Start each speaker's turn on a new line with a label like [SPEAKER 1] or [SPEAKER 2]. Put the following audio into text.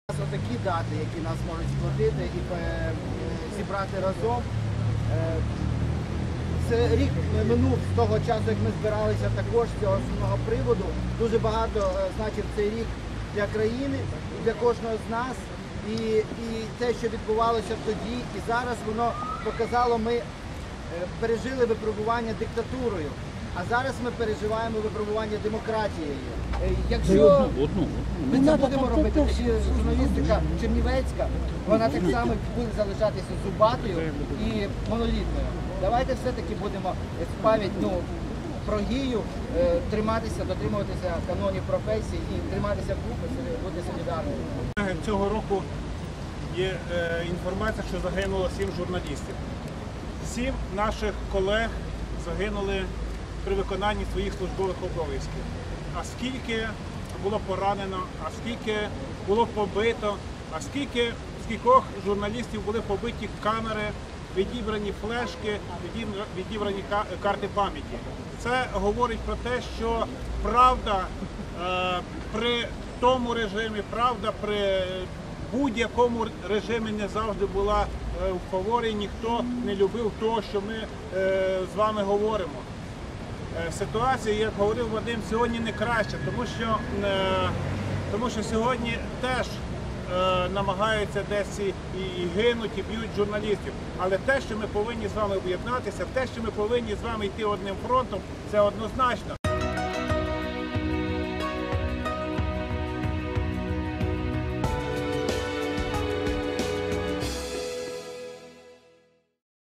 [SPEAKER 1] Такі дати, які нас можуть сплатити і зібрати разом. Це рік минув з того часу, як ми збиралися також з цього основного приводу. Дуже багато значив цей рік для країни, для кожного з нас. І те, що відбувалося тоді і зараз, воно показало, ми пережили випробування диктатурою, а зараз ми переживаємо випробування демократією. Якщо ми це будемо робити, журналістика чернівецька, вона так само буде залишатися зубатою і монолітною. Давайте все-таки будемо в пам'ять про Гію дотримуватися канонів професії і триматися купи, бути солідарними.
[SPEAKER 2] Цього року є інформація, що загинуло 7 журналістів. 7 наших колег загинули при виконанні своїх службових обов'язків. А скільки було поранено, а скільки було побито, а скількох журналістів були побиті камери, відібрані флешки, відібрані карти пам'яті. Це говорить про те, що правда при тому режимі, правда при будь-якому режимі не завжди була в фаворі, ніхто не любив того, що ми з вами говоримо. Ситуація, як говорив Вадим, сьогодні не краща, тому що сьогодні теж намагаються десь і гинуть, і б'ють журналістів. Але те, що ми повинні з вами об'єднатися, те, що ми повинні з вами йти одним фронтом, це однозначно.